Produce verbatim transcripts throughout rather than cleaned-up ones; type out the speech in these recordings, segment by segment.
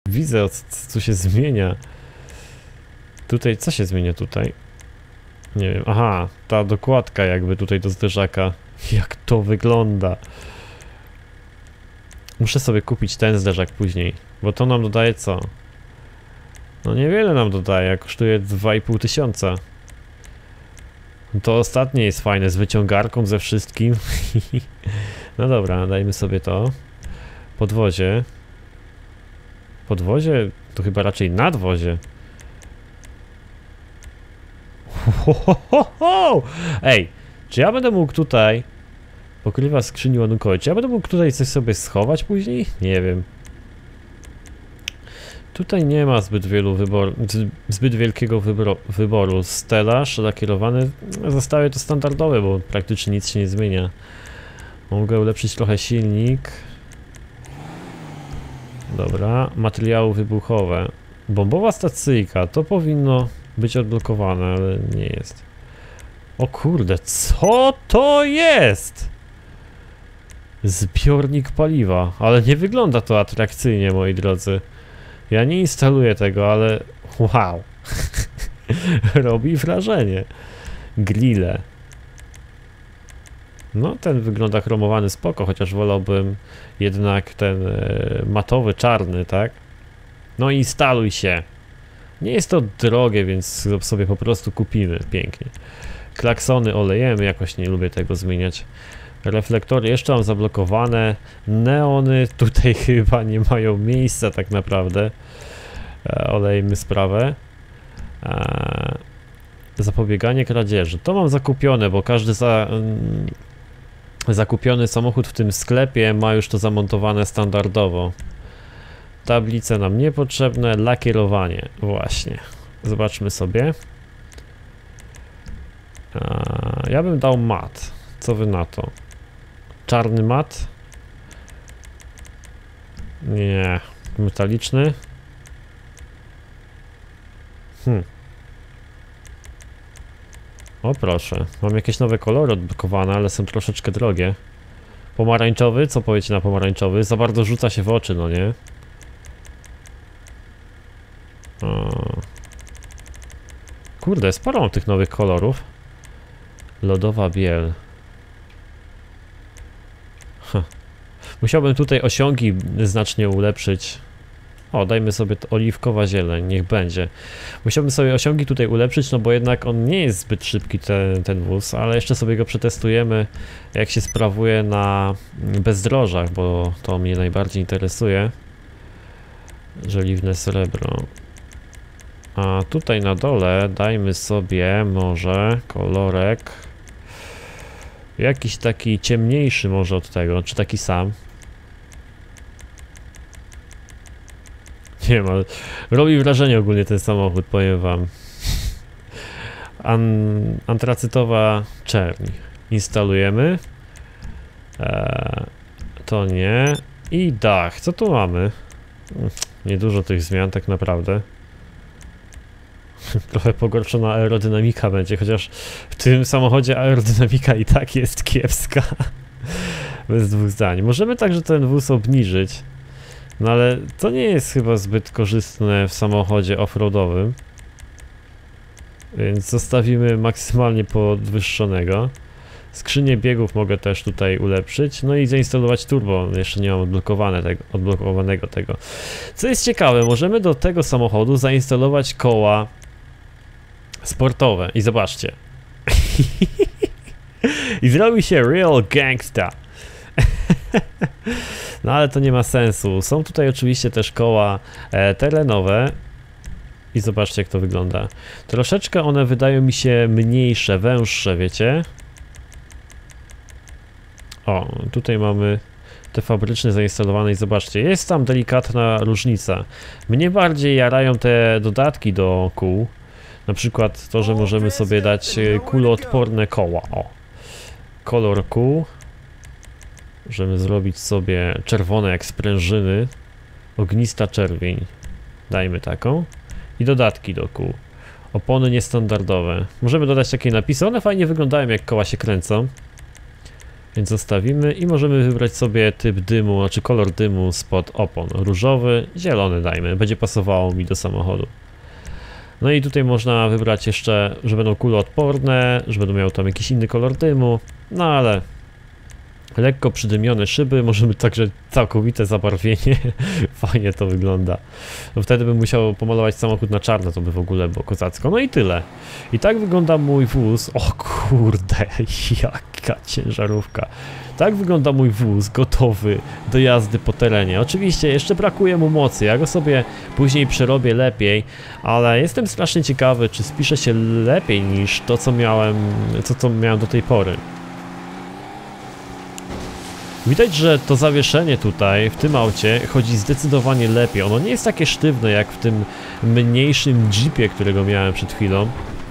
widzę, co, co się zmienia. Tutaj, co się zmienia tutaj? Nie wiem, aha, ta dokładka jakby tutaj do zderzaka. Jak to wygląda. Muszę sobie kupić ten zderzak później, bo to nam dodaje co? No niewiele nam dodaje, kosztuje dwa i pół tysiąca. To ostatnie jest fajne, z wyciągarką, ze wszystkim. No dobra, dajmy sobie to. Podwozie. Podwozie? To chyba raczej nadwozie. Ho, ho, ho, ho! Ej, czy ja będę mógł tutaj... Pokrywa skrzyni ładunkowej. Czy ja będę mógł tutaj coś sobie schować później? Nie wiem. Tutaj nie ma zbyt wielu wyborów, zbyt wielkiego wyboru. wyboru. Stelaż lakierowany, zostaje to standardowe, bo praktycznie nic się nie zmienia. Mogę ulepszyć trochę silnik. Dobra, materiały wybuchowe. Bombowa stacyjka, to powinno być odblokowane, ale nie jest. O kurde, co to jest? Zbiornik paliwa, ale nie wygląda to atrakcyjnie, moi drodzy. Ja nie instaluję tego, ale wow. Robi wrażenie. Grille. No, ten wygląda chromowany spoko, chociaż wolałbym jednak ten e, matowy, czarny, tak? No instaluj się. Nie jest to drogie, więc sobie po prostu kupimy. Pięknie. Klaksony olejemy, jakoś nie lubię tego zmieniać. Reflektory jeszcze mam zablokowane. Neony tutaj chyba nie mają miejsca tak naprawdę. E, olejmy sprawę. E, zapobieganie kradzieży. To mam zakupione, bo każdy za, mm, zakupiony samochód w tym sklepie ma już to zamontowane standardowo. Tablice nam niepotrzebne. Lakierowanie. Właśnie. Zobaczmy sobie. E, ja bym dał mat. Co wy na to? Czarny mat? Nie. Metaliczny? Hmm. O proszę. Mam jakieś nowe kolory odblokowane, ale są troszeczkę drogie. Pomarańczowy? Co powiecie na pomarańczowy? Za bardzo rzuca się w oczy, no nie? O. Kurde, sporo mam tych nowych kolorów. Lodowa biel. Huh. Musiałbym tutaj osiągi znacznie ulepszyć. O, dajmy sobie to oliwkowa zieleń, niech będzie. Musiałbym sobie osiągi tutaj ulepszyć, no bo jednak on nie jest zbyt szybki, ten, ten wóz, ale jeszcze sobie go przetestujemy, jak się sprawuje na bezdrożach, bo to mnie najbardziej interesuje. Żeliwne srebro. A tutaj na dole dajmy sobie może kolorek jakiś taki ciemniejszy może od tego, czy taki sam. Nie wiem, ale robi wrażenie ogólnie ten samochód, powiem wam. An antracytowa czerń. Instalujemy. Eee, to nie. I dach. Co tu mamy? Niedużo tych zmian tak naprawdę. Trochę pogorszona aerodynamika będzie, chociaż w tym samochodzie aerodynamika i tak jest kiepska. Bez dwóch zdań. Możemy także ten wóz obniżyć. No ale to nie jest chyba zbyt korzystne w samochodzie off-roadowym. Więc zostawimy maksymalnie podwyższonego. Skrzynię biegów mogę też tutaj ulepszyć. No i zainstalować turbo. Jeszcze nie mam odblokowane tego, odblokowanego tego. Co jest ciekawe, możemy do tego samochodu zainstalować koła sportowe. I zobaczcie. I zrobi się real gangsta. No ale to nie ma sensu. Są tutaj oczywiście też koła e, terenowe. I zobaczcie, jak to wygląda. Troszeczkę one wydają mi się mniejsze, węższe, wiecie? O, tutaj mamy te fabryczne zainstalowane i zobaczcie, jest tam delikatna różnica. Mnie bardziej jarają te dodatki do kół. Na przykład to, że możemy sobie dać kuloodporne koła. O, kolor kół. Możemy zrobić sobie czerwone jak sprężyny. Ognista czerwień. Dajmy taką. I dodatki do kół. Opony niestandardowe. Możemy dodać takie napisy. One fajnie wyglądają, jak koła się kręcą. Więc zostawimy i możemy wybrać sobie typ dymu, znaczy kolor dymu spod opon. Różowy, zielony dajmy, będzie pasowało mi do samochodu. No i tutaj można wybrać jeszcze, że będą kuloodporne, że będą miały tam jakiś inny kolor dymu, no ale lekko przydymione szyby, możemy także całkowite zabarwienie, fajnie to wygląda. No wtedy bym musiał pomalować samochód na czarno, to by w ogóle było kozacko. No i tyle. I tak wygląda mój wóz. O kurde, jaka ciężarówka. Tak wygląda mój wóz gotowy do jazdy po terenie. Oczywiście jeszcze brakuje mu mocy, ja go sobie później przerobię lepiej, ale jestem strasznie ciekawy, czy spisze się lepiej niż to, co miałem, co, co miałem do tej pory. Widać, że to zawieszenie tutaj, w tym aucie, chodzi zdecydowanie lepiej. Ono nie jest takie sztywne jak w tym mniejszym jeepie, którego miałem przed chwilą.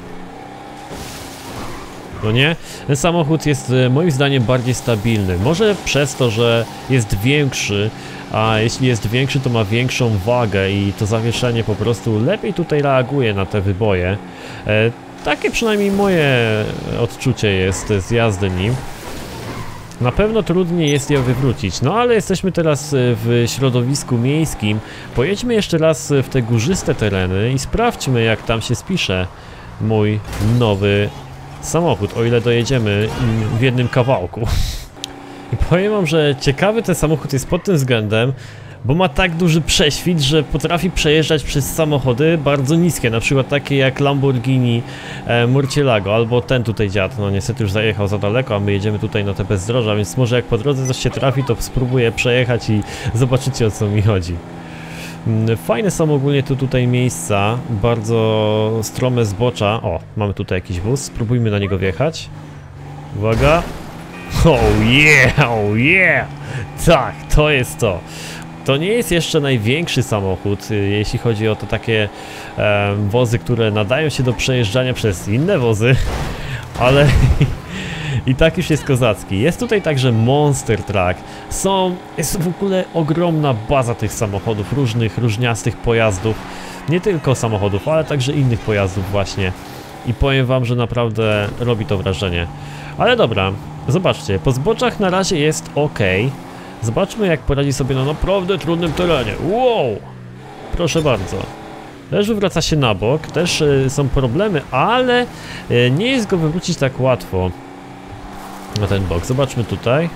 No nie? Ten samochód jest moim zdaniem bardziej stabilny. Może przez to, że jest większy, a jeśli jest większy, to ma większą wagę i to zawieszenie po prostu lepiej tutaj reaguje na te wyboje. E, takie przynajmniej moje odczucie jest z jazdy nim. Na pewno trudniej jest je wywrócić, no ale jesteśmy teraz w środowisku miejskim. Pojedźmy jeszcze raz w te górzyste tereny i sprawdźmy, jak tam się spisze mój nowy samochód, o ile dojedziemy w jednym kawałku. I powiem wam, że ciekawy ten samochód jest pod tym względem, bo ma tak duży prześwit, że potrafi przejeżdżać przez samochody bardzo niskie, na przykład takie jak Lamborghini e, Murcielago, albo ten tutaj dziad, no niestety już zajechał za daleko, a my jedziemy tutaj na te bezdroża, więc może jak po drodze coś się trafi, to spróbuję przejechać i zobaczycie, o co mi chodzi. Fajne są ogólnie tu tutaj miejsca, bardzo strome zbocza. O, mamy tutaj jakiś wóz, spróbujmy na niego wjechać. Uwaga. Oh yeah, oh yeah! Tak, to jest to. To nie jest jeszcze największy samochód, jeśli chodzi o to takie e, wozy, które nadają się do przejeżdżania przez inne wozy, ale i tak już jest kozacki. Jest tutaj także Monster Truck. Są, jest w ogóle ogromna baza tych samochodów, różnych, różniastych pojazdów. Nie tylko samochodów, ale także innych pojazdów właśnie. I powiem wam, że naprawdę robi to wrażenie. Ale dobra, zobaczcie, po zboczach na razie jest ok. Zobaczmy, jak poradzi sobie na naprawdę trudnym terenie. Wow! Proszę bardzo. Też wywraca się na bok, też y, są problemy, ale y, nie jest go wywrócić tak łatwo na ten bok. Zobaczmy tutaj.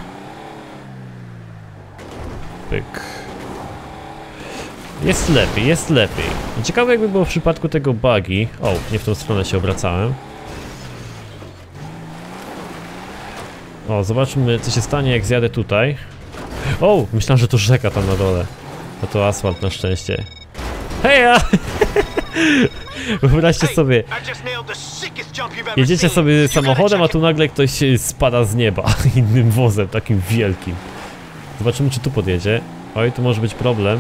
Pyk. Jest lepiej, jest lepiej. Ciekawe, jakby było w przypadku tego buggy. O, nie w tą stronę się obracałem. O, zobaczmy, co się stanie, jak zjadę tutaj. O, myślałem, że to rzeka tam na dole. A to asfalt na szczęście. Heja! Wyobraźcie sobie, jedziecie sobie samochodem, a tu nagle ktoś spada z nieba innym wozem, takim wielkim. Zobaczymy, czy tu podjedzie. Oj, tu może być problem.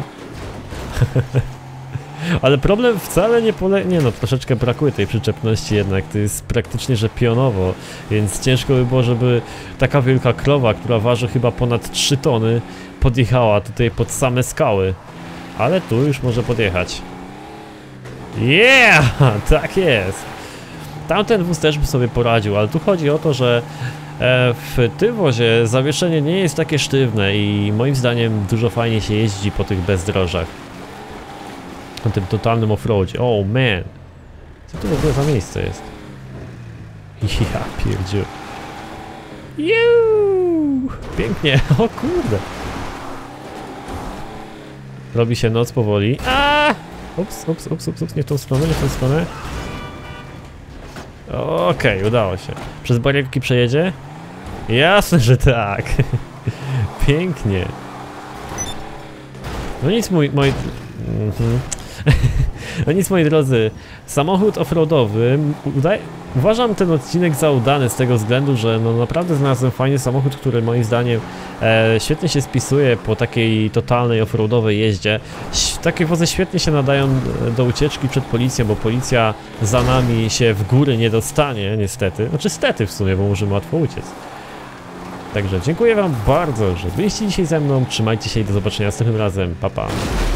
Ale problem wcale nie pole... Nie no, troszeczkę brakuje tej przyczepności jednak, to jest praktycznie, że pionowo, więc ciężko by było, żeby taka wielka krowa, która waży chyba ponad trzy tony, podjechała tutaj pod same skały. Ale tu już może podjechać. Yeah! Tak jest! Tamten wóz też by sobie poradził, ale tu chodzi o to, że w tym wozie zawieszenie nie jest takie sztywne i moim zdaniem dużo fajnie się jeździ po tych bezdrożach. Na tym totalnym offroadzie. Oh man! Co to w ogóle za miejsce jest? Ja pierdziu. Juuu! Pięknie! O kurde! Robi się noc powoli. A! Ups, ups, ups, ups, ups, nie w tą stronę, nie w tą stronę. Okej, okay, udało się. Przez barierki przejedzie? Jasne, że tak. Pięknie. No nic, mój... moi... Mhm. No nic, moi drodzy, samochód offroadowy, udaj... uważam ten odcinek za udany z tego względu, że no naprawdę znalazłem fajny samochód, który moim zdaniem e, świetnie się spisuje po takiej totalnej offroadowej jeździe. Takie wozy świetnie się nadają do ucieczki przed policją, bo policja za nami się w góry nie dostanie, niestety. Znaczy stety w sumie, bo możemy łatwo uciec. Także dziękuję wam bardzo, że byliście dzisiaj ze mną, trzymajcie się i do zobaczenia następnym razem, pa pa.